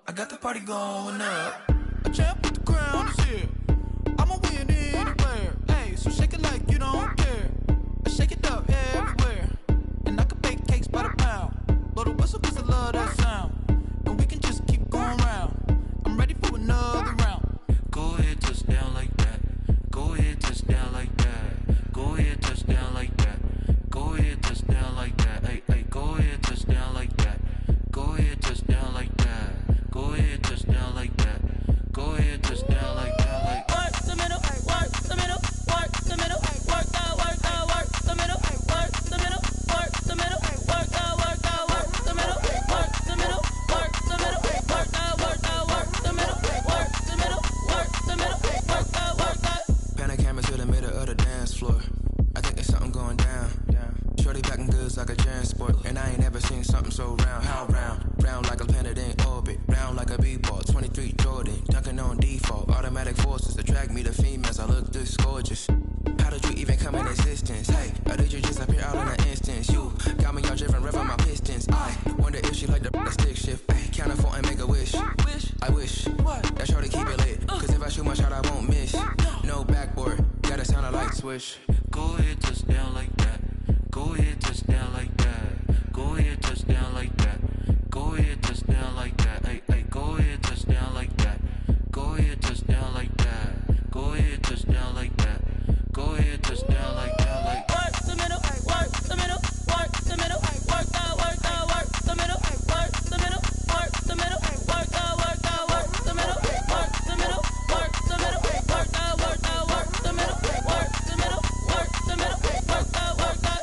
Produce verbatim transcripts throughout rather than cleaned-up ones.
I got the party going up. A champ with the crown is here. I'ma win anywhere. Hey, so shake it like you don't care. I shake it up everywhere. And I can bake cakes by the pound. Blow the whistle cause I love that sound. And we can just keep going round. I'm ready for another round. Go ahead, touch down like that. Go ahead, touch down like that. Go ahead, touch down like that. Go ahead, touch down like that. Hey, hey, go ahead, touch down like that. Go ahead, touch down like that. Go ahead, touch down like that. Go ahead, touch down like that. Like work the middle, work the middle, work the middle, work that, work that, work the middle, work the middle, work the middle, work that, work that, work the middle, work the middle, work the middle, work that, work that, work the middle, work the middle, work the middle, work that, work that. Pan camera to the middle of the dance floor. I think there's something going down. Shorty packing goods like a transport, and I ain't never seen something so round. How round? Round like a planet in orbit, round like a b-ball. twenty-three Jordan, dunking on default. Automatic forces attract me to females. I look this gorgeous. How did you even come in existence? Hey, or did you just appear out in an instance? You got me all driven, revving my pistons. I wonder if she like the stick shift. Ay, count a four and make a wish. Wish, I wish What? that shorty keep it lit. Cause if I shoot my shot, I won't miss. No backboard, gotta sound a light switch. go ahead, touch down like that. Go ahead, touch down like that. Go ahead, touch down like that. Go ahead, touch down like that. Hey, hey, go ahead, touch down like that. Go ahead, touch down like that. Go ahead, touch down like that. Go ahead, touch down like that. Like work the middle, work the middle, work the middle, work that, work that, work the middle, work the middle, work the middle, work that, work that, work the middle, work the middle, work the middle, work that, work that, work the middle, work the middle, work the middle, work that, work that.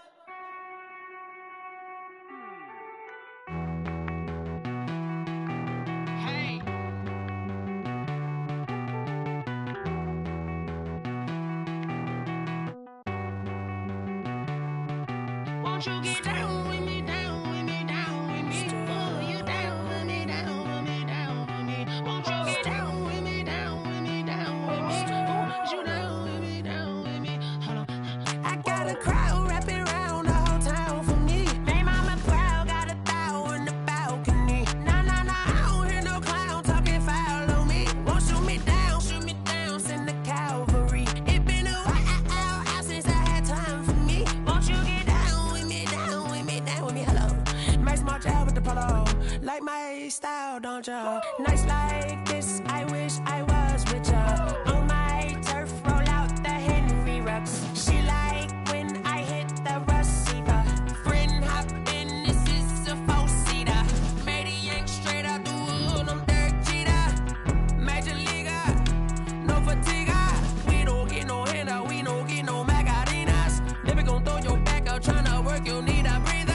Won't you get down with me, down with me, down with me? Oh, you down with me, down with me, down with me. Won't you get down with me, down with me, down with me? Oh, you down with me, down with me? Hold on. I got a crowd wrapping around the whole town for me. Name on my crowd, got a thou in the balcony. Nah, nah, nah, I don't hear no clown talking foul on me. Won't shoot me down, shoot me down, send the cavalry. It been a while out since I had time for me. Won't you get down with me, down with me, down with me? Hello. Max March out with the polo. Like my style, don't ya? Nights like this, I wish I was with ya. On my turf, roll out the Henry Rux. She like when I hit the receiver. Friend hop in, this is a four-seater. Made a yank straight out the wood, I'm Derek Jeter. Major leaguer, no fatigue. We don't get no handout, we don't get no Macarinas. Never gon' throw your back out, tryna work, you need a breather.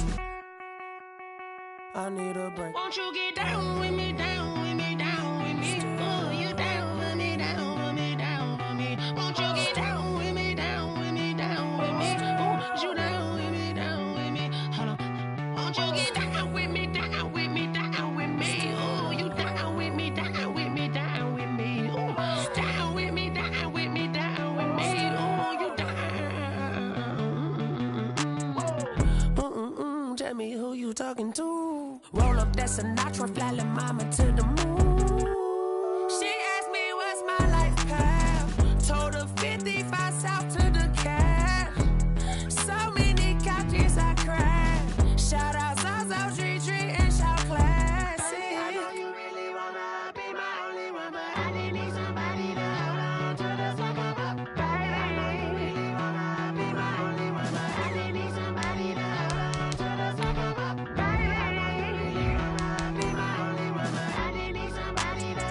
I need a break. Won't you get down with me, down with me, down with me? Oh, you down with me, down with me, down with me? Won't you get down with me, down with me, down with me? Oh, you down with me, down with me? Hold on. Won't you get down with me, down with me, down with me? Oh, you down with me, down with me, down with me? Oh, down with me, down with me, down with me? Oh, you down? Mm-mm-mm, tell me who you talking to. Roll up that Sinatra, fly la mama to the moon. She asked me what's my life path. Told her fifty-five south to the cab. So many couches I cried. Shout out Zazo, Tree Tree, and shout classic. I know you really wanna be my only one, but I didn't need somebody to hold on to the second up. Baby, I know you really wanna be my only one, but I didn't need somebody to hold on to the second up. Baby, I know you really wanna be my only one, but I didn't need somebody to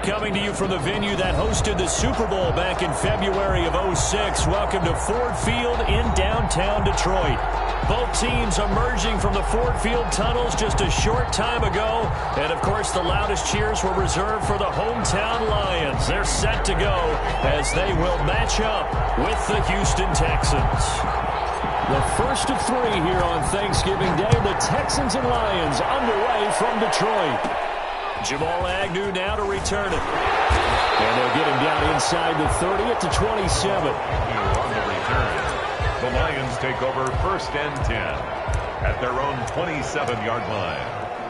coming to you from the venue that hosted the Super Bowl back in February of oh six. Welcome to Ford Field in downtown Detroit. Both teams emerging from the Ford Field tunnels just a short time ago. And, of course, the loudest cheers were reserved for the hometown Lions. They're set to go as they will match up with the Houston Texans. The first of three here on Thanksgiving Day. The Texans and Lions underway from Detroit. Jamal Agnew now to return it. And they'll get him down inside the thirty at the twenty-seven. On the return. The Lions take over first and ten at their own twenty-seven-yard line.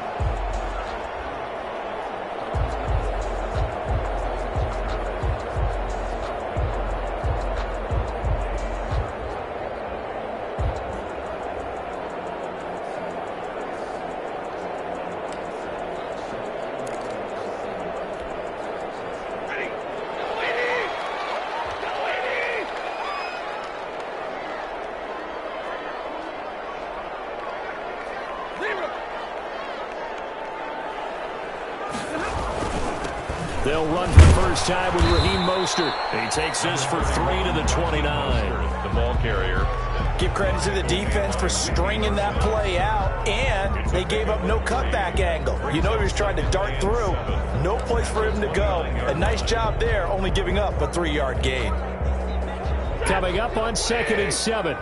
They'll run for the first time with Raheem Mostert. He takes this for three to the twenty-nine. The ball carrier. Give credit to the defense for stringing that play out, and they gave up no cutback angle. You know he was trying to dart through. No place for him to go. A nice job there, only giving up a three-yard gain. Coming up on second and seven.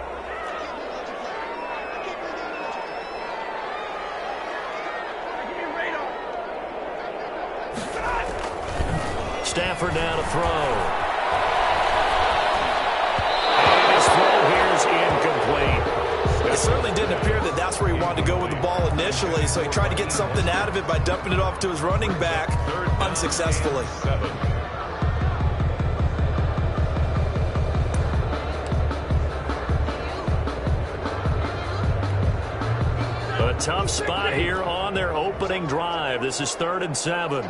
Stafford now to throw. And his throw here is incomplete. It certainly didn't appear that that's where he wanted to go with the ball initially, so he tried to get something out of it by dumping it off to his running back unsuccessfully. A tough spot here on their opening drive. This is third and seven.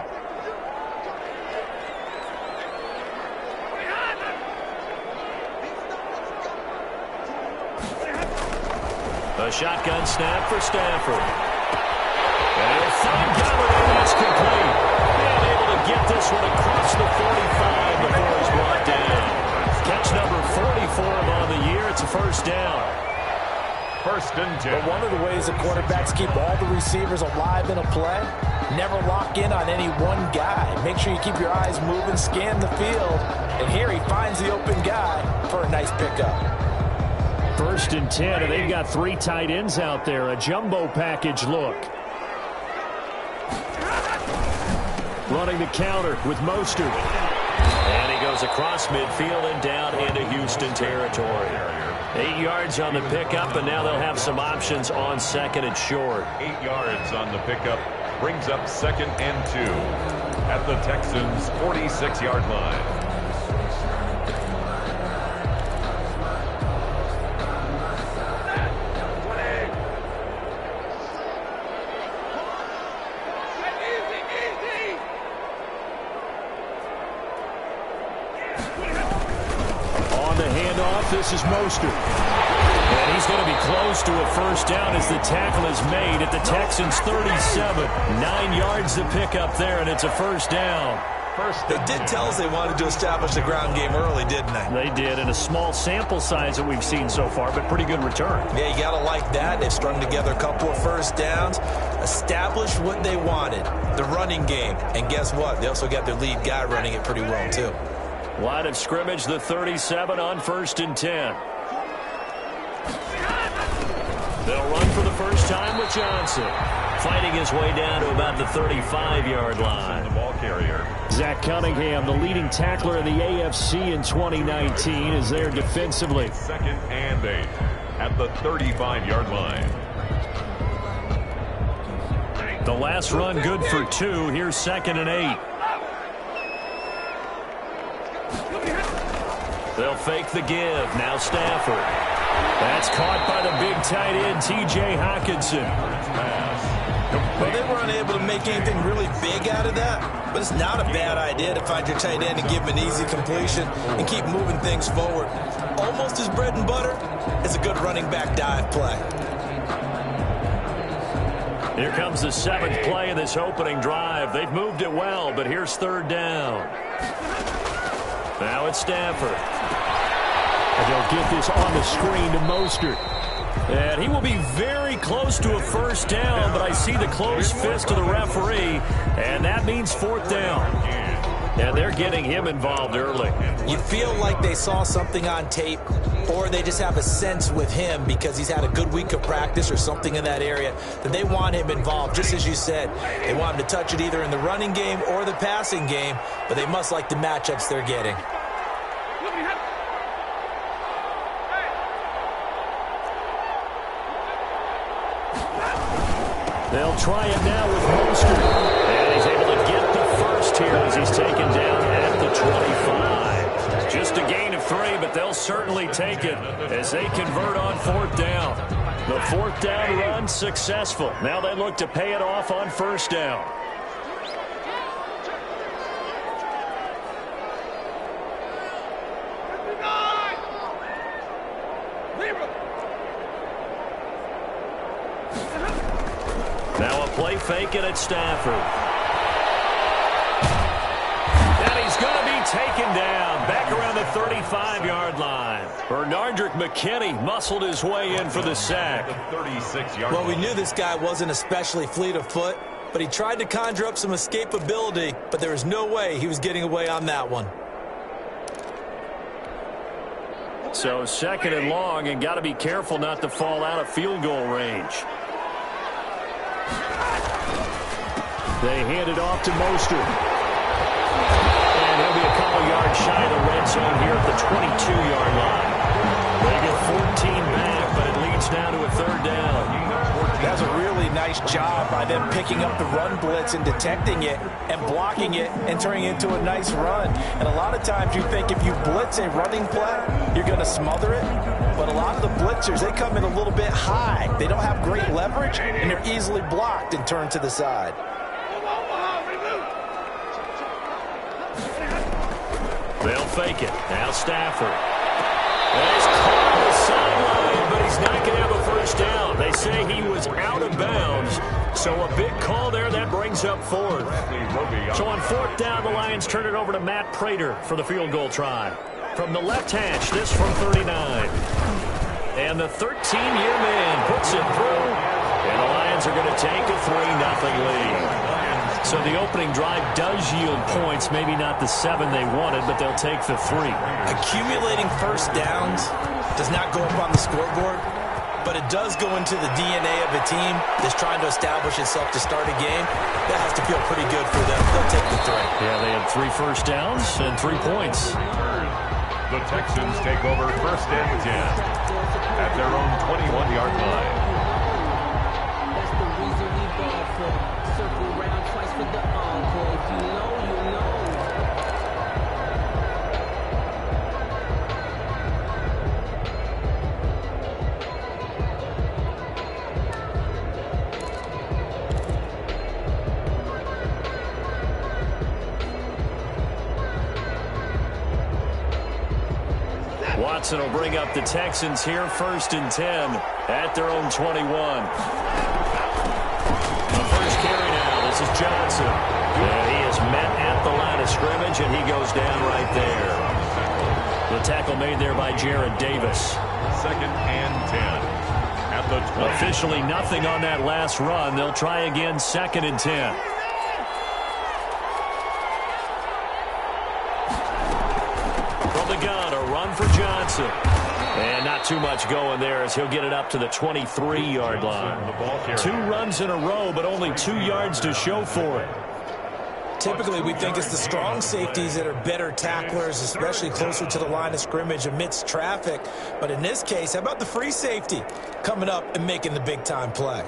A shotgun snap for Stafford. And he'll find cover, and that's complete. And able to get this one across the forty-five before he's brought down. Catch number forty-four on the year. It's a first down. First and ten. But one of the ways the quarterbacks keep all the receivers alive in a play, never lock in on any one guy. Make sure you keep your eyes moving, scan the field. And here he finds the open guy for a nice pickup. First and ten, and they've got three tight ends out there. A jumbo package look. Running the counter with Mostert. And he goes across midfield and down into Houston territory. Eight yards on the pickup, and now they'll have some options on second and short. Eight yards on the pickup brings up second and two at the Texans' forty-six-yard line. This is Mostert. And he's going to be close to a first down as the tackle is made at the Texans' thirty-seven. Nine yards to pick up there, and it's a first down. First, they did tell us they wanted to establish the ground game early, didn't they? They did, in a small sample size that we've seen so far, but pretty good return. Yeah, you got to like that. They've strung together a couple of first downs, established what they wanted, the running game. And guess what? They also got their lead guy running it pretty well, too. Line of scrimmage, the thirty-seven on first and ten. They'll run for the first time with Johnson. Fighting his way down to about the thirty-five-yard line. The ball carrier. Zach Cunningham, the leading tackler in the A F C in twenty nineteen, is there defensively. Second and eight at the thirty-five-yard line. The last run good for two. Here's second and eight. They'll fake the give. Now Stafford. That's caught by the big tight end, T J Hockenson. Well, they were unable to make anything really big out of that, but it's not a bad idea to find your tight end and give him an easy completion and keep moving things forward. Almost his bread and butter is a good running back dive play. Here comes the seventh play of this opening drive. They've moved it well, but here's third down. Now it's Stafford. And they'll get this on the screen to Mostert. And he will be very close to a first down, but I see the close fist of the referee, and that means fourth down. And they're getting him involved early. You feel like they saw something on tape, or they just have a sense with him because he's had a good week of practice or something in that area that they want him involved, just as you said. They want him to touch it either in the running game or the passing game, but they must like the matchups they're getting. They'll try it now with Mostert. And he's able to get the first here as he's taken down at the twenty-five. Just a gain of three, but they'll certainly take it as they convert on fourth down. The fourth down run successful. Now they look to pay it off on first down. Now a play fake it at Stafford. And he's going to be taken down back around the thirty-five-yard line. Bernardrick McKinney muscled his way in for the sack. Well, we knew this guy wasn't especially fleet of foot, but he tried to conjure up some escapability, but there was no way he was getting away on that one. So second and long, and got to be careful not to fall out of field goal range. They hand it off to Mostert. And he'll be a couple yards shy of the red zone here at the twenty-two-yard line. They get fourteen back, but it leads now to a third down. That's a really nice job by them picking up the run blitz and detecting it and blocking it and turning it into a nice run. And a lot of times you think if you blitz a running play, you're going to smother it. But a lot of the blitzers, they come in a little bit high. They don't have great leverage, and they're easily blocked and turned to the side. They'll fake it. Now Stafford. And he's caught on the sideline, but he's not going to have a first down. They say he was out of bounds. So a big call there. That brings up fourth. So on fourth down, the Lions turn it over to Matt Prater for the field goal try. From the left hash, this from thirty-nine. And the thirteen-year man puts it through. And the Lions are going to take a three nothing lead. So the opening drive does yield points, maybe not the seven they wanted, but they'll take the three. Accumulating first downs does not go up on the scoreboard, but it does go into the D N A of a team that's trying to establish itself to start a game. That has to feel pretty good for them. They'll take the three. Yeah, they had three first downs and three points. The Texans take over first and ten at their own twenty-one-yard line. That's the reason we ball for. Circle round twice for the encore. If you know, you know. Watson will bring up the Texans here first and ten at their own twenty-one. The first carry now. This is Johnson. And he is met at the line of scrimmage, and he goes down right there. The tackle made there by Jared Davis. Second and ten at the twenty. Officially nothing on that last run. They'll try again second and ten. From the gun, a run for Johnson. And not too much going there as he'll get it up to the twenty-three-yard line. Two runs in a row, but only two yards to show for it. Typically, we think it's the strong safeties that are better tacklers, especially closer to the line of scrimmage amidst traffic. But in this case, how about the free safety coming up and making the big-time play?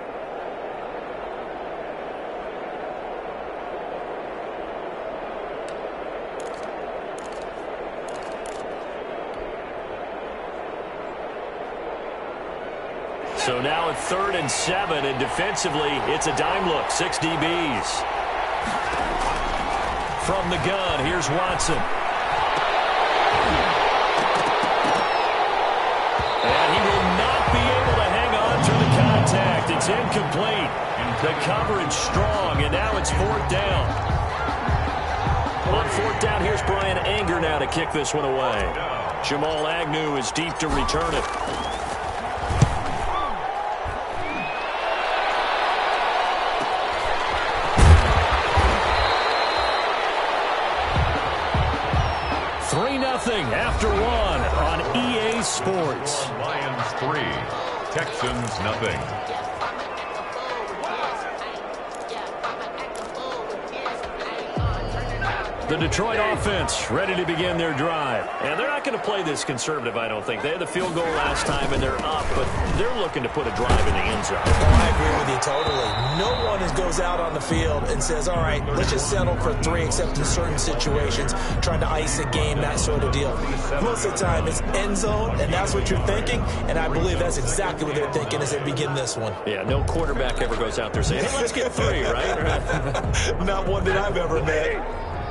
So now at third and seven, and defensively, it's a dime look, six D Bs. From the gun, here's Watson. And he will not be able to hang on through the contact. It's incomplete. The coverage strong, and now it's fourth down. On fourth down, here's Brian Anger now to kick this one away. Jamal Agnew is deep to return it. three nothing after one on E A Sports. Lions three, Texans nothing. The Detroit offense ready to begin their drive. And they're not going to play this conservative, I don't think. They had the field goal last time, and they're up, but they're looking to put a drive in the end zone. Oh, I agree with you totally. No one is, goes out on the field and says, all right, let's just settle for three, except in certain situations, trying to ice a game, that sort of deal. Most of the time, it's end zone, and that's what you're thinking, and I believe that's exactly what they're thinking as they begin this one. Yeah, no quarterback ever goes out there saying, hey, let's get three, right? Not one that I've ever met.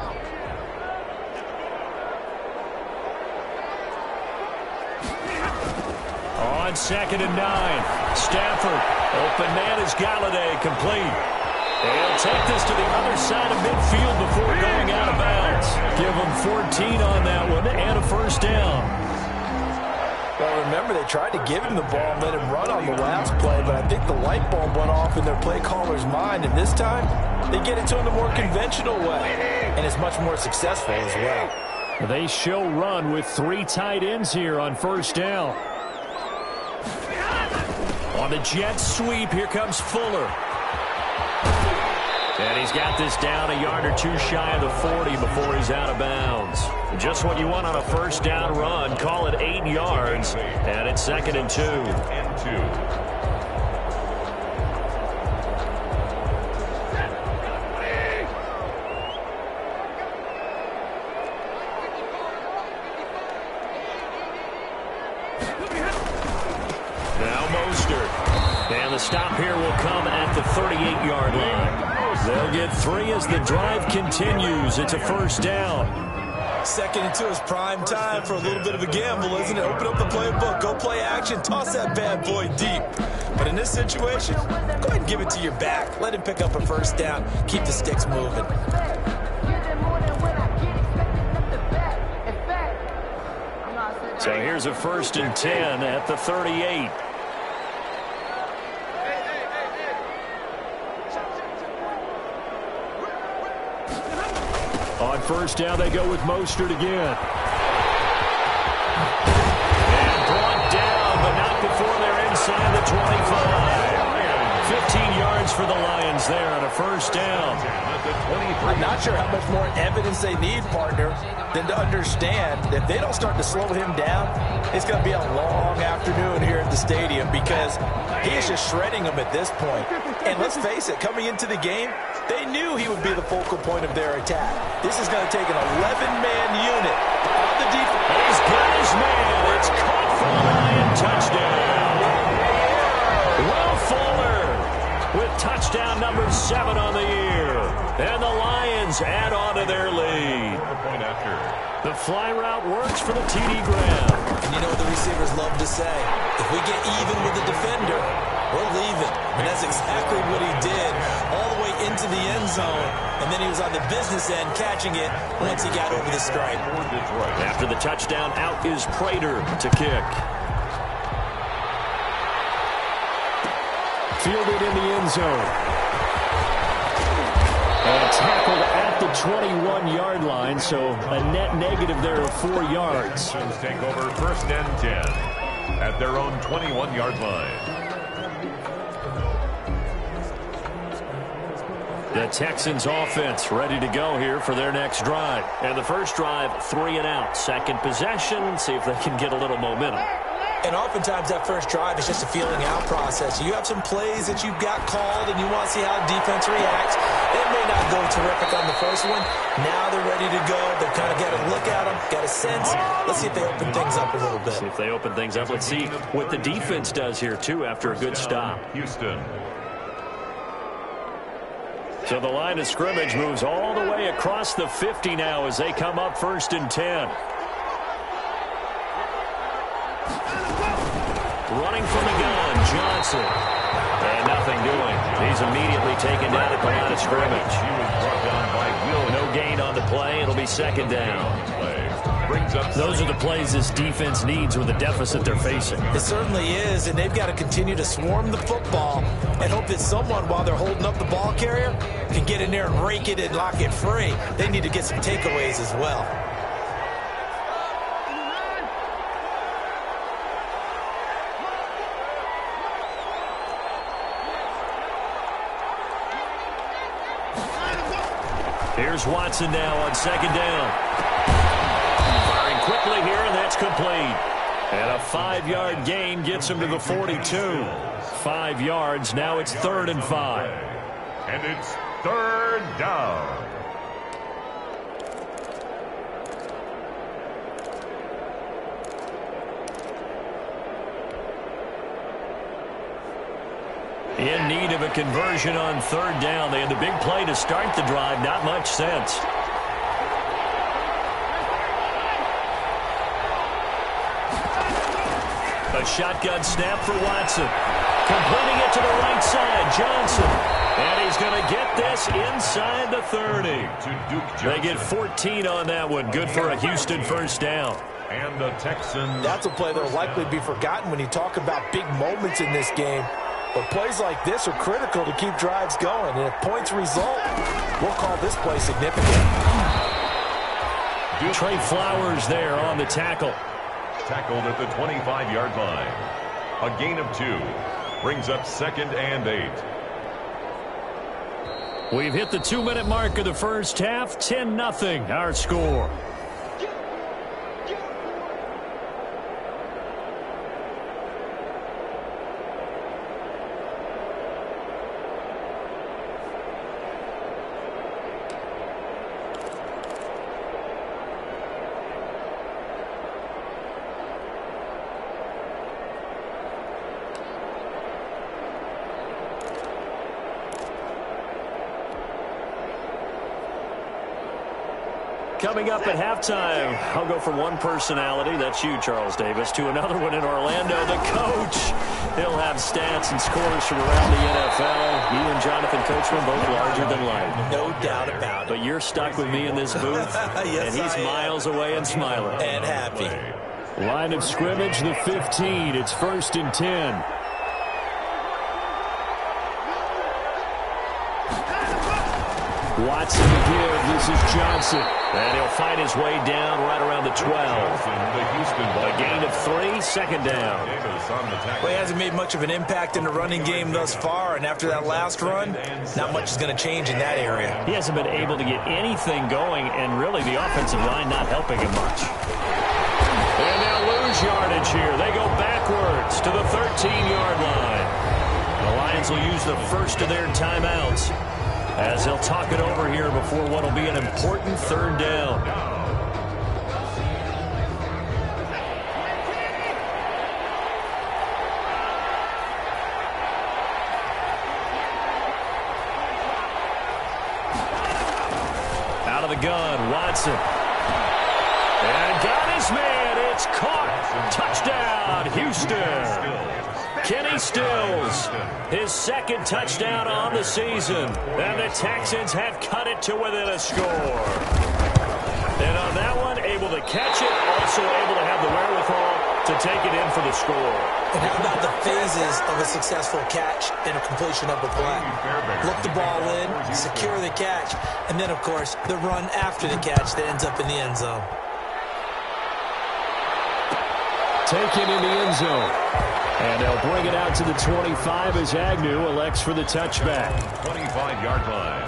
On second and nine, Stafford, open man is Galladay, complete. They'll take this to the other side of midfield before going out of bounds. Give them fourteen on that one and a first down. Well, remember, they tried to give him the ball and let him run on the last play, but I think the light bulb went off in their play caller's mind, and this time they get it to him the more conventional way, and it's much more successful as well. They show run with three tight ends here on first down. On the jet sweep, here comes Fuller. And he's got this down a yard or two shy of the forty before he's out of bounds. Just what you want on a first down run. Call it eight yards. And it's second and two. And two. And the stop here will come at the thirty-eight yard line. They'll get three as the drive continues. It's a first down. Second and two is prime time for a little bit of a gamble, isn't it? Open up the playbook, go play action, toss that bad boy deep. But in this situation, go ahead and give it to your back. Let him pick up a first down. Keep the sticks moving. So here's a first and ten at the thirty-eight. On first down, they go with Mostert again. And brought down, but not before they're inside the twenty-five. fifteen yards for the Lions there on a first down. I'm not sure how much more evidence they need, partner, than to understand that if they don't start to slow him down, it's going to be a long afternoon here at the stadium because he is just shredding them at this point. And let's face it, coming into the game, they knew he would be the focal point of their attack. This is going to take an eleven man unit on the defense. He's got his man. It's caught for the Lion touchdown. Will Fuller with touchdown number seven on the year. And the Lions add on to their lead. The fly route works for the T D Graham. And you know what the receivers love to say? If we get even with the defender, we're leaving. And that's exactly what he did all the way into the end zone. And then he was on the business end catching it once he got over the stripe. After the touchdown, out is Prater to kick. Fielded in the end zone. And tackled at the twenty-one yard line, so a net negative there of four yards. Texans take over first and ten at their own twenty-one yard line. The Texans offense ready to go here for their next drive. And the first drive, three and out. Second possession, see if they can get a little momentum. And oftentimes that first drive is just a feeling out process. You have some plays that you've got called and you want to see how defense reacts. It may not go terrific on the first one. Now they're ready to go. They've kind of got a look at them, got a sense. Let's see if they open things up a little bit. See if they open things up. Let's see what the defense does here, too, after a good stop. Houston. So the line of scrimmage moves all the way across the fifty now as they come up first and ten. Running from the gun, Johnson. And nothing doing. He's immediately taken down at the line of scrimmage. He was brought down by Will. No gain on the play. It'll be second down. Brings up Those are the plays this defense needs with the deficit they're facing. It certainly is, and they've got to continue to swarm the football and hope that someone, while they're holding up the ball carrier, can get in there and rake it and lock it free. They need to get some takeaways as well. Here's Watson now on second down. Firing quickly here, and that's complete. And a five-yard gain gets him to the forty-two. Five yards. Now it's third and five. And it's third down. In need of a conversion on third down. They had the big play to start the drive. Not much sense. A shotgun snap for Watson. Completing it to the right side. Johnson. And he's going to get this inside the thirty. To Duke Johnson. They get fourteen on that one. Good for a Houston first down. And the Texans. That's a play that will likely be forgotten when you talk about big moments in this game. But plays like this are critical to keep drives going. And if points result, we'll call this play significant. Trey Flowers there on the tackle. Tackled at the twenty-five-yard line. A gain of two. Brings up second and eight. We've hit the two-minute mark of the first half. ten nothing our score. Coming up at halftime, I'll go from one personality, that's you, Charles Davis, to another one in Orlando, the coach. He'll have stats and scores from around the N F L. You and Jonathan Coachman, both larger than life. No doubt about it. But you're stuck with me in this booth, yes, and he's miles away and smiling. And happy. Line of scrimmage, the fifteen. It's first and ten. Watson to give. This is Johnson. And he'll find his way down right around the twelve. A gain of three, second down. Well, he hasn't made much of an impact in the running game thus far, and after that last run, not much is going to change in that area. He hasn't been able to get anything going, and really the offensive line not helping him much. And they'll lose yardage here. They go backwards to the thirteen-yard line. The Lions will use the first of their timeouts as they'll talk it over here before what will be an important third down. Out of the gun, Watson. And got his man. It's caught. Touchdown, Houston. Kenny Stills, his second touchdown on the season. And the Texans have cut it to within a score. And on that one, able to catch it, also able to have the wherewithal to take it in for the score. And how about the phases of a successful catch and a completion of a play? Look the ball in, secure the catch, and then, of course, the run after the catch that ends up in the end zone. Taken in the end zone. And they'll bring it out to the twenty-five as Agnew elects for the touchback. twenty-five-yard line.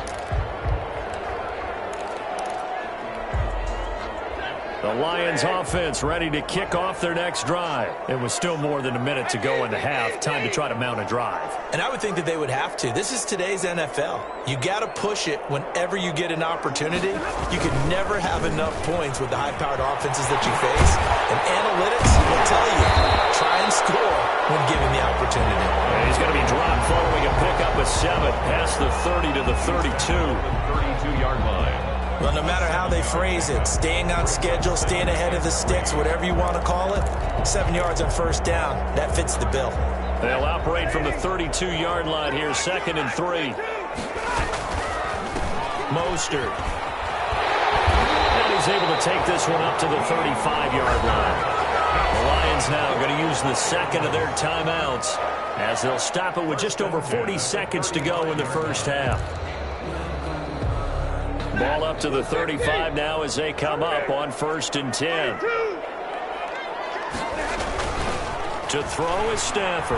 The Lions offense ready to kick off their next drive. It was still more than a minute to go in the half. Time to try to mount a drive. And I would think that they would have to. This is today's N F L. You got to push it whenever you get an opportunity. You can never have enough points with the high-powered offenses that you face. And analytics will tell you, try and score when given the opportunity. And he's going to be dropped following a pickup of seven past the thirty to the thirty-two. thirty-two-yard line. Well, no matter how they phrase it, staying on schedule, staying ahead of the sticks, whatever you want to call it, seven yards on first down, that fits the bill. They'll operate from the thirty-two-yard line here, second and three. Mostert. And he's able to take this one up to the thirty-five-yard line. The Lions now going to use the second of their timeouts as they'll stop it with just over forty seconds to go in the first half. Ball up to the thirty-five now as they come up on first and ten. To throw is Stafford.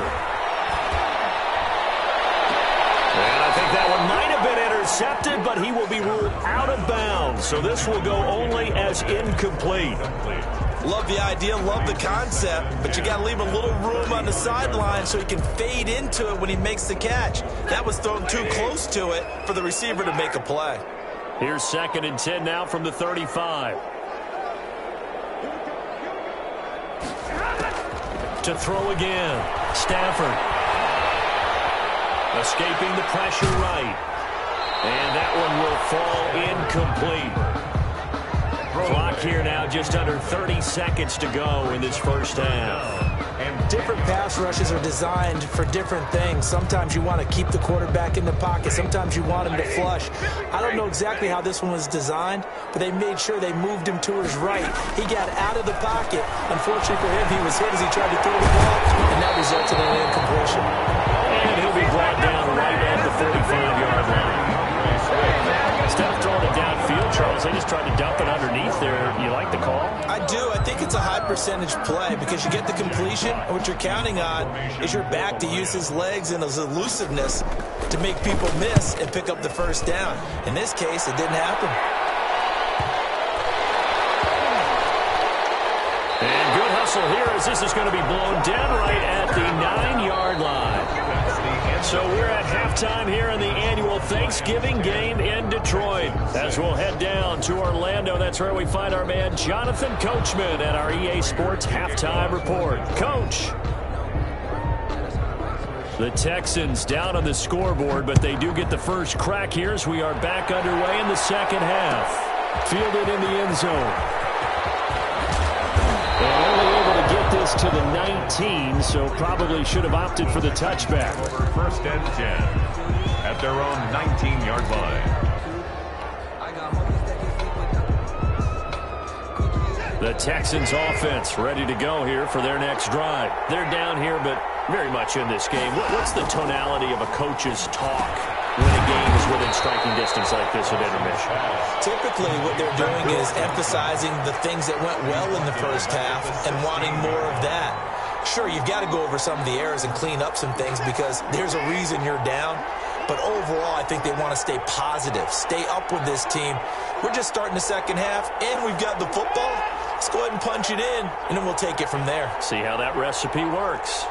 And I think that one might have been intercepted, but he will be ruled out of bounds. So this will go only as incomplete. Love the idea, love the concept, but you got to leave a little room on the sideline so he can fade into it when he makes the catch. That was thrown too close to it for the receiver to make a play. Here's second and ten now from the thirty-five. To throw again. Stafford. Escaping the pressure right. And that one will fall incomplete. Clock here now just under thirty seconds to go in this first half. Different pass rushes are designed for different things. Sometimes you want to keep the quarterback in the pocket. Sometimes you want him to flush. I don't know exactly how this one was designed, but they made sure they moved him to his right. He got out of the pocket. Unfortunately for him, he was hit as he tried to throw the ball, and that resulted in an incompletion. And he'll be brought down right at the thirty-five-yard line. Instead of throwing it downfield, Charles, they just tried to dump it underneath there. You like the call? I do. I think it's a high percentage play because you get the completion, and what you're counting on is your back to use his legs and his elusiveness to make people miss and pick up the first down. In this case, it didn't happen. And good hustle here as this is going to be blown dead right at the nine-yard line. So we're at halftime here in the annual Thanksgiving game in Detroit. As we'll head down to Orlando, that's where we find our man Jonathan Coachman at our E A Sports Halftime Report. Coach. The Texans down on the scoreboard, but they do get the first crack here as we are back underway in the second half. Fielded in the end zone. And only able to get this to the nineteen, so probably should have opted for the touchback. First and ten at their own nineteen-yard line. The Texans offense ready to go here for their next drive. They're down here, but very much in this game. What's the tonality of a coach's talk when a game is within striking distance like this at intermission? Typically, what they're doing is emphasizing the things that went well in the first half and wanting more of that. Sure, you've got to go over some of the errors and clean up some things because there's a reason you're down. But overall, I think they want to stay positive, stay up with this team. We're just starting the second half, and we've got the football. Let's go ahead and punch it in, and then we'll take it from there. See how that recipe works.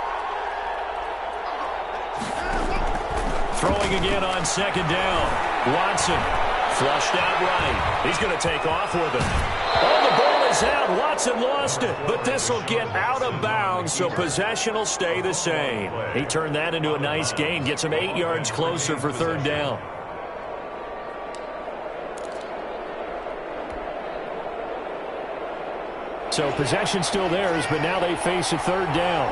Throwing again on second down. Watson flushed out right. He's going to take off with it. Oh, the ball is out. Watson lost it, but this will get out of bounds, so possession will stay the same. He turned that into a nice gain, gets him eight yards closer for third down. So possession still theirs, but now they face a third down.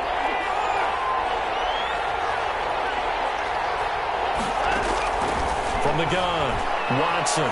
From the gun, Watson.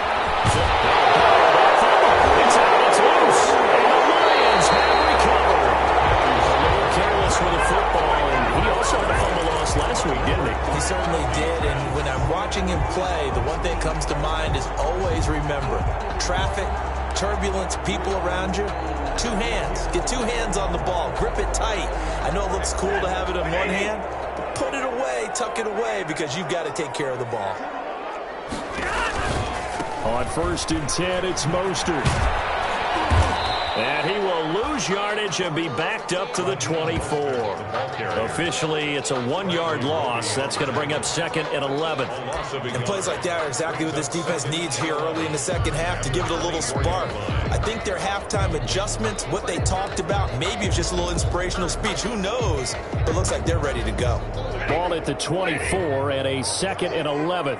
It's out, it's loose, and the Lions have recovered. A little careless with the football, and he also had a fumble loss last week, didn't he? He certainly did, and when I'm watching him play, the one thing that comes to mind is always remember, traffic, turbulence, people around you, two hands. Get two hands on the ball. Grip it tight. I know it looks cool to have it in one hand, but put it away, tuck it away, because you've got to take care of the ball. On first and ten, it's Mostert. And he will lose yardage and be backed up to the twenty-four. Officially, it's a one-yard loss. That's going to bring up second and eleven. And plays like that are exactly what this defense needs here early in the second half to give it a little spark. I think their halftime adjustments, what they talked about, maybe it's just a little inspirational speech. Who knows? But it looks like they're ready to go. Ball at the twenty-four and a second and eleven.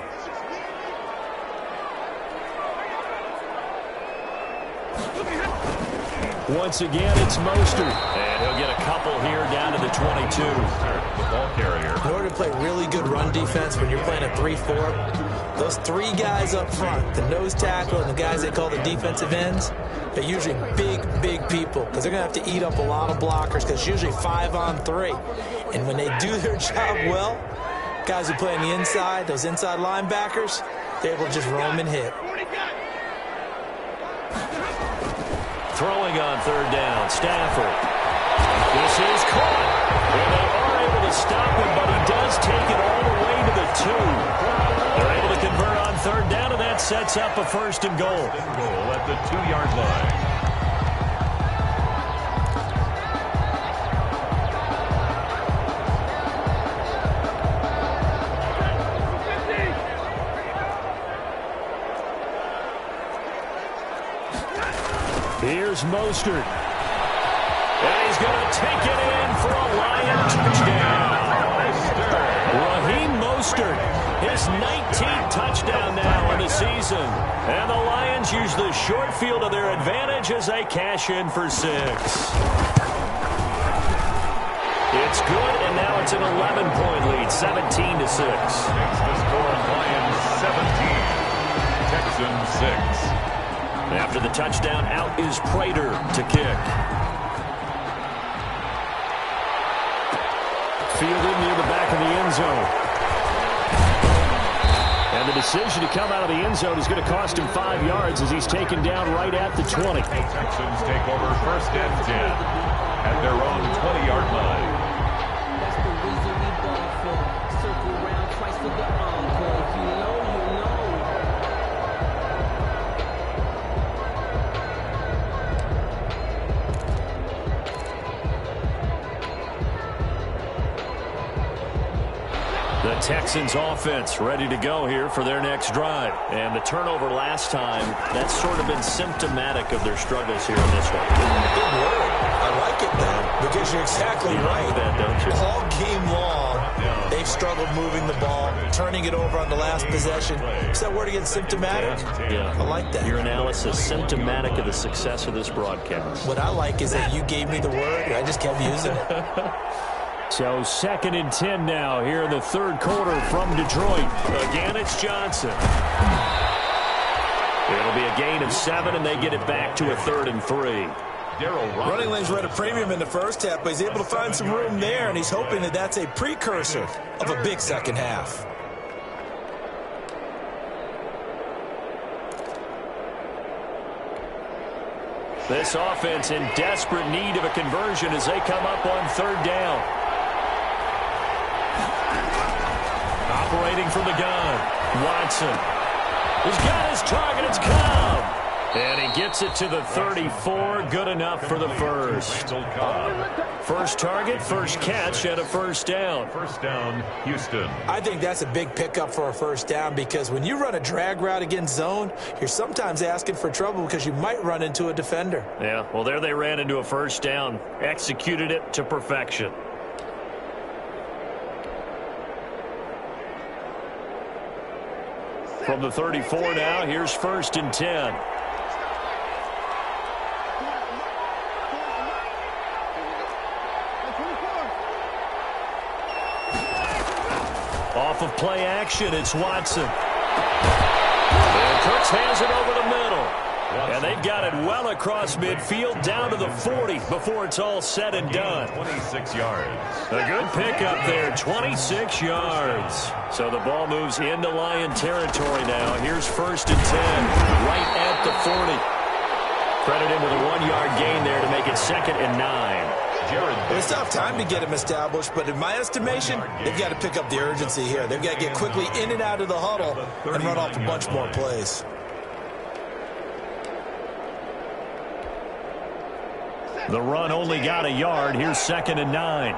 Once again, it's Mostert. And he'll get a couple here down to the twenty-two. The ball carrier. In order to play really good run defense when you're playing a three four, those three guys up front, the nose tackle and the guys they call the defensive ends, they're usually big, big people because they're going to have to eat up a lot of blockers because it's usually five on three. And when they do their job well, guys who play on the inside, those inside linebackers, they're able to just roam and hit. Throwing on third down, Stafford. This is caught. And they are able to stop him, but he does take it all the way to the two. They're able to convert on third down, and that sets up a first and goal. Goal at the two-yard line. Here's Mostert. And he's going to take it in for a Lion touchdown. Raheem Mostert, his nineteenth touchdown now in the season. And the Lions use the short field to their advantage as they cash in for six. It's good, and now it's an eleven-point lead, seventeen to six. Makes the score Lions seventeen, Texans six. After the touchdown, out is Prater to kick. Fielded near the back of the end zone. And the decision to come out of the end zone is going to cost him five yards as he's taken down right at the twenty. The Texans take over first and ten at their own twenty-yard line. That's the reason we ball for. Circle around twice for the encore. You know, you know. The Texans offense ready to go here for their next drive. And the turnover last time, that's sort of been symptomatic of their struggles here in this one. Good word. I like it, though, because you're exactly you right. Like that, don't you? All game long, they've struggled moving the ball, turning it over on the last possession. Is that word again, symptomatic? Yeah. I like that. Your analysis, symptomatic of the success of this broadcast. What I like is that you gave me the word, and I just kept using it. So second and ten now here in the third quarter from Detroit. Again, it's Johnson. It'll be a gain of seven, and they get it back to a third and three. Running lanes were at a premium in the first half, but he's able to find some room there, and he's hoping that that's a precursor of a big second half. This offense in desperate need of a conversion as they come up on third down. Operating from the gun, Watson. He's got his target. It's Cobb. And he gets it to the thirty-four. Good enough for the first. First target, first catch, and a first down. First down, Houston. I think that's a big pickup for a first down because when you run a drag route against zone, you're sometimes asking for trouble because you might run into a defender. Yeah, well, there they ran into a first down. Executed it to perfection. From the thirty-four now, here's first and ten. Off of play action, it's Watson. And Cooks has it over the middle. And they've got it well across midfield down to the forty before it's all said and done. twenty-six yards. A good pickup there, twenty-six yards. So the ball moves into Lion territory now. Here's first and ten, right at the forty. Credit him with a one-yard gain there to make it second and nine. It's tough time to get him established, but in my estimation, they've got to pick up the urgency here. They've got to get quickly in and out of the huddle and run off a bunch more plays. The run only got a yard. Here's second and nine.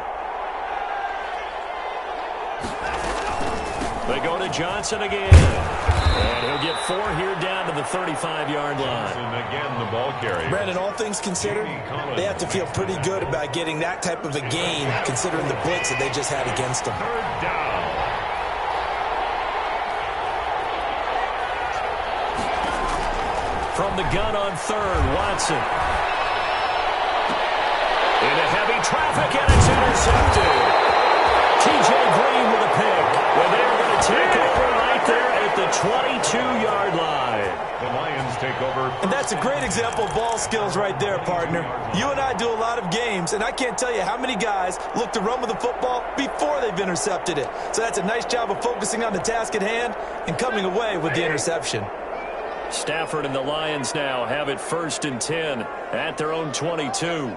They go to Johnson again. And he'll get four here down to the thirty-five-yard line. And again, the ball carrier. Brandon, all things considered, they have to feel pretty good about getting that type of a gain, considering the blitz that they just had against them. Third down. From the gun on third, Watson. Into heavy traffic, and it's intercepted. T J Green with a pick. Well, they're going to take over right there at the twenty-two-yard line. The Lions take over. And that's a great example of ball skills right there, partner. You and I do a lot of games, and I can't tell you how many guys look to run with the football before they've intercepted it. So that's a nice job of focusing on the task at hand and coming away with the interception. Stafford and the Lions now have it first and ten at their own twenty-two.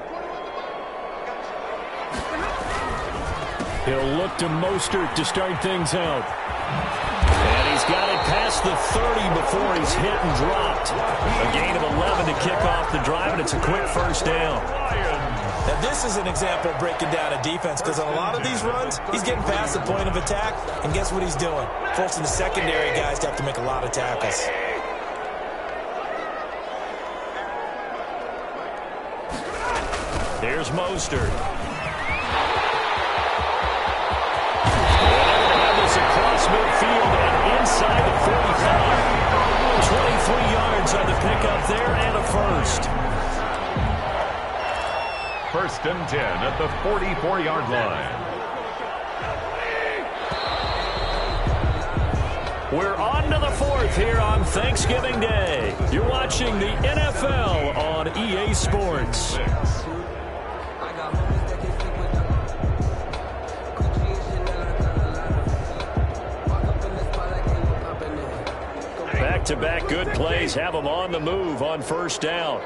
He'll look to Mostert to start things out. And he's got it past the thirty before he's hit and dropped. A gain of eleven to kick off the drive, and it's a quick first down. Now, this is an example of breaking down a defense, because on a lot of these runs, he's getting past the point of attack, and guess what he's doing? Forcing the secondary guys to have to make a lot of tackles. Here's Mostert. Across midfield and inside the forty-five. twenty-three yards on the pickup there and a first. First and ten at the forty-four-yard line. We're on to the fourth here on Thanksgiving Day. You're watching the N F L on E A Sports. Back-to-back good plays have them on the move on first down.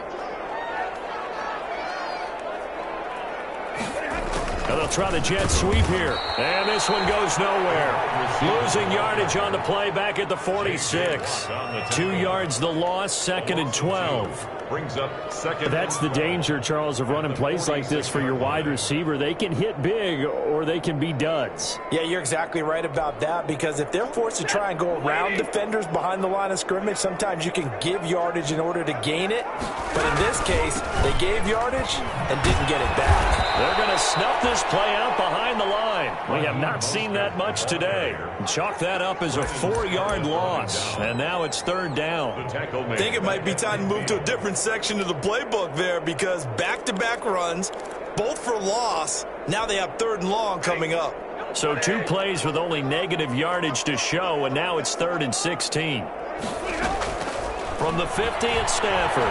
And they'll try the jet sweep here. And this one goes nowhere. Losing yardage on the play back at the forty-six. Two yards the loss, second and twelve. Brings up second. That's the danger, Charles, of running plays like this for your wide receiver. They can hit big or they can be duds. Yeah, you're exactly right about that, because if they're forced to try and go around defenders behind the line of scrimmage, sometimes you can give yardage in order to gain it. But in this case, they gave yardage and didn't get it back. They're going to snuff this play out behind the line. We have not seen that much today. Chalk that up as a four-yard loss. And now it's third down. I think it might be time to move to a different section of the playbook there, because back-to-back runs, both for loss. Now they have third and long coming up. So two plays with only negative yardage to show, and now it's third and sixteen. From the fifty, it's Stafford.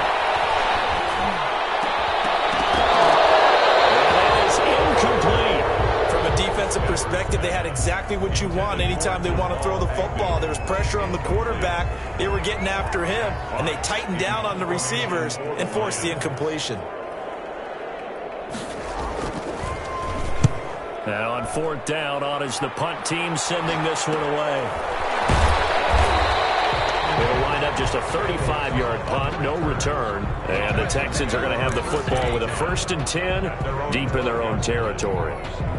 And it is incomplete. From a defensive perspective, they had exactly what you want anytime they want to throw the football. There was pressure on the quarterback. They were getting after him, and they tightened down on the receivers and forced the incompletion. Now on fourth down, on is the punt team sending this one away. It'll wind up just a thirty-five-yard punt, no return. And the Texans are going to have the football with a first and ten deep in their own territory.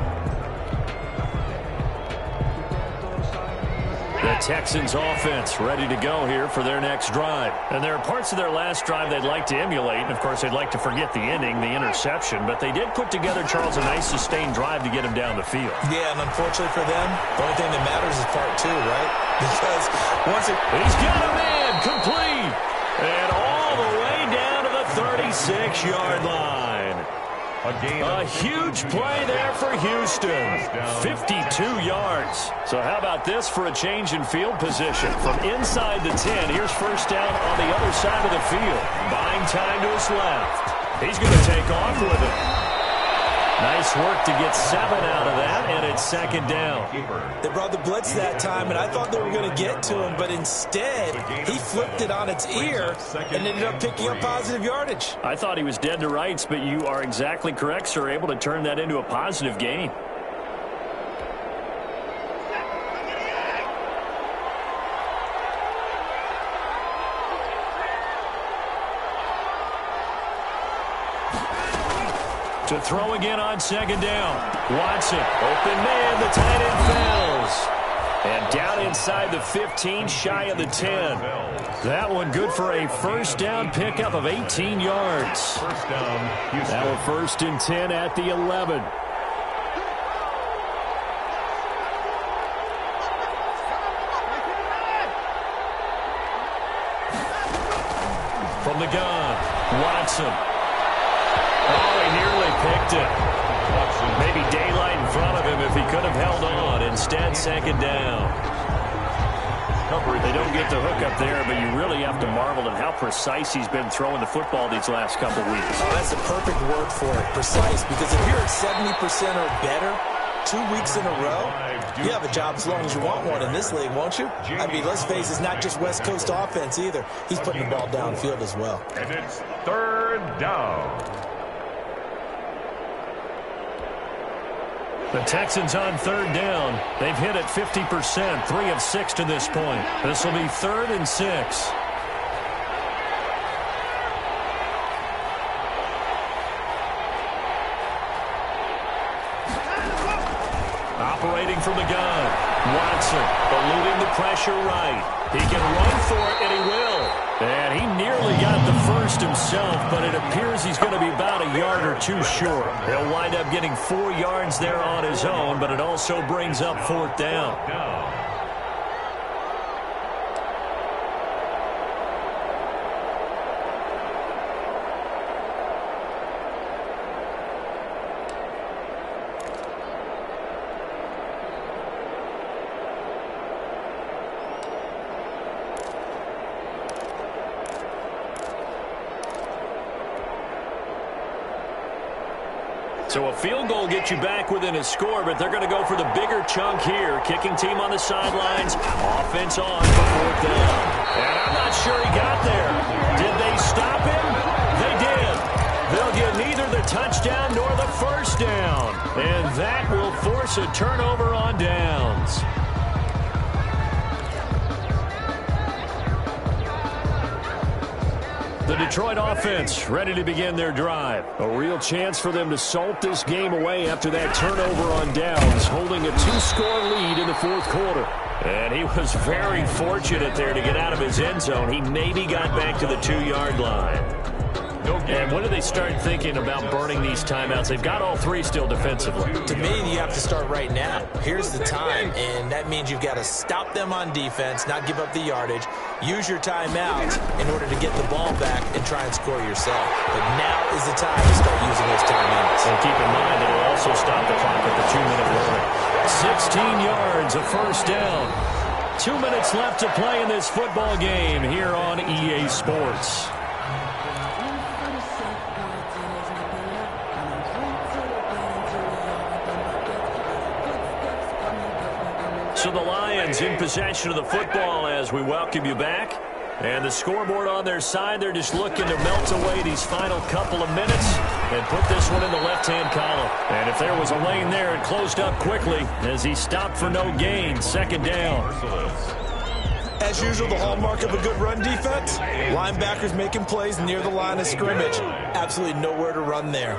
The Texans offense ready to go here for their next drive. And there are parts of their last drive they'd like to emulate. And, of course, they'd like to forget the inning, the interception. But they did put together, Charles, a nice sustained drive to get him down the field. Yeah, and unfortunately for them, the only thing that matters is part two, right? Because once it... He's got a man complete. And all the way down to the thirty-six-yard line. A, gain a huge play there for Houston. fifty-two yards. So how about this for a change in field position? From inside the ten, here's first down on the other side of the field. Buying time to his left. He's going to take off with it. Nice work to get seven out of that, and it's second down. They brought the blitz that time, and I thought they were going to get to him, but instead, he flipped it on its ear and ended up picking up positive yardage. I thought he was dead to rights, but you are exactly correct, sir, able to turn that into a positive gain. To throw again on second down. Watson, open man, the tight end fails. And down inside the fifteen, shy of the ten. That one good for a first down pickup of eighteen yards. First down, Houston. Now a first and ten at the eleven. From the gun, Watson. Oh, he nearly picked it. Maybe daylight in front of him if he could have held on. Instead, second down. They don't get the hook up there, but you really have to marvel at how precise he's been throwing the football these last couple weeks. Oh, that's the perfect word for it, precise, because if you're at seventy percent or better two weeks in a row, you have a job as long as you want one in this league, won't you? I mean, let's face it, it's not just West Coast offense either. He's putting the ball downfield as well. And it's third down. The Texans on third down. They've hit it fifty percent, three of six to this point. This will be third and six. Operating from the gun. Watson eluding the pressure right. He can run for it, and he will. And he nearly got the first himself, but it appears he's going to be about a yard or two short. He'll wind up getting four yards there on his own, but it also brings up fourth down. So a field goal gets you back within a score, but they're going to go for the bigger chunk here. Kicking team on the sidelines, offense on for fourth down. And I'm not sure he got there. Did they stop him? They did. They'll get neither the touchdown nor the first down. And that will force a turnover on downs. The Detroit offense ready to begin their drive. A real chance for them to salt this game away after that turnover on downs, holding a two-score lead in the fourth quarter. And he was very fortunate there to get out of his end zone. He maybe got back to the two-yard line. And when do they start thinking about burning these timeouts? They've got all three still defensively. To me, you have to start right now. Here's the time, and that means you've got to stop them on defense, not give up the yardage, use your timeouts in order to get the ball back and try and score yourself. But now is the time to start using those timeouts. And keep in mind that it'll also stop the clock at the two-minute warning. sixteen yards, a first down. Two minutes left to play in this football game here on E A Sports. So the Lions in possession of the football as we welcome you back. And the scoreboard on their side, they're just looking to melt away these final couple of minutes and put this one in the left-hand column. And if there was a lane there, it closed up quickly as he stopped for no gain. Second down. As usual, the hallmark of a good run defense, linebackers making plays near the line of scrimmage. Absolutely nowhere to run there.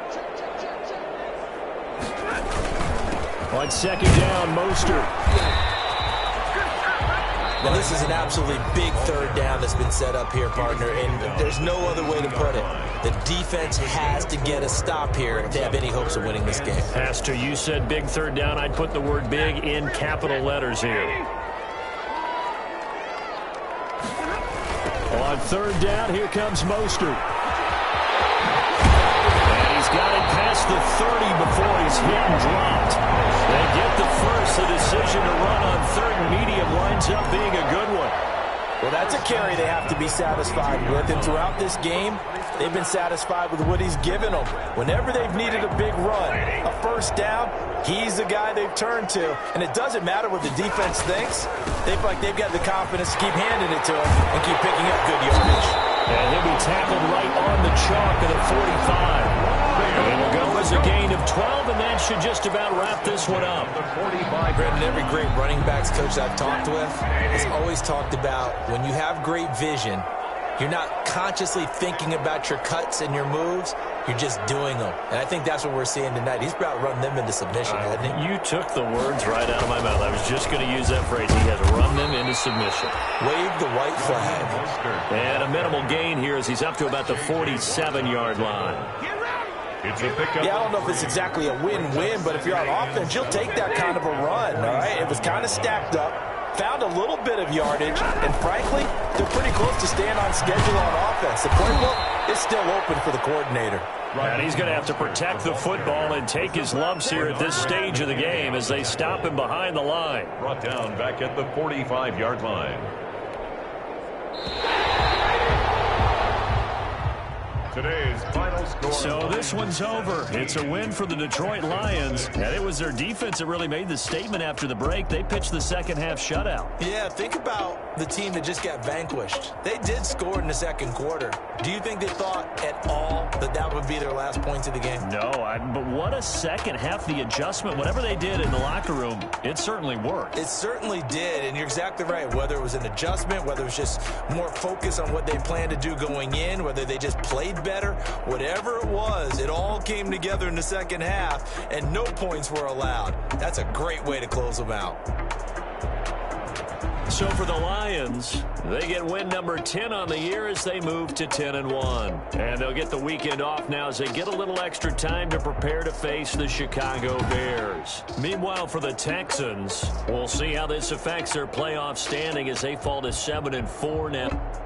On second down, Mostert. Now, this is an absolutely big third down that's been set up here, partner, and there's no other way to put it. The defense has to get a stop here if they have any hopes of winning this game. Pastor, you said big third down. I'd put the word big in capital letters here. On third down, here comes Mostert. And he's got it past the thirty before he's hit and dropped. They get the first. The decision to run on third and medium winds up being a good one. Well, that's a carry they have to be satisfied with. And throughout this game, they've been satisfied with what he's given them. Whenever they've needed a big run, a first down, he's the guy they've turned to. And it doesn't matter what the defense thinks. They feel like they've got the confidence to keep handing it to him and keep picking up good yardage. And he'll be tackled right on the chalk at a forty-five. And it'll go as a gain of twelve, and that should just about wrap this one up. Brandon, every great running backs coach I've talked with has always talked about when you have great vision, you're not consciously thinking about your cuts and your moves. You're just doing them. And I think that's what we're seeing tonight. He's about run them into submission, uh, hasn't he? You took the words right out of my mouth. I was just going to use that phrase. He has run them into submission. Wave the white flag. And a minimal gain here as he's up to about the forty-seven-yard line. It's a pickup. Yeah, I don't know if it's exactly a win-win, but if you're on offense, you'll take that kind of a run, all right? It was kind of stacked up, found a little bit of yardage, and frankly, they're pretty close to staying on schedule on offense. The playbook is still open for the coordinator. And he's going to have to protect the football and take his lumps here at this stage of the game as they stop him behind the line. Brought down back at the forty-five yard line. Today's final score. So this one's over. It's a win for the Detroit Lions, and it was their defense that really made the statement after the break. They pitched the second half shutout. Yeah, think about the team that just got vanquished. They did score in the second quarter. Do you think they thought at all that that would be their last points of the game? No, I, but what a second half. The adjustment, whatever they did in the locker room, it certainly worked. It certainly did, and you're exactly right. Whether it was an adjustment, whether it was just more focus on what they planned to do going in, whether they just played better, whatever it was, it all came together in the second half, and no points were allowed. That's a great way to close them out. So for the Lions, they get win number ten on the year as they move to ten and one. And they'll get the weekend off now as they get a little extra time to prepare to face the Chicago Bears. Meanwhile, for the Texans, we'll see how this affects their playoff standing as they fall to seven and four now.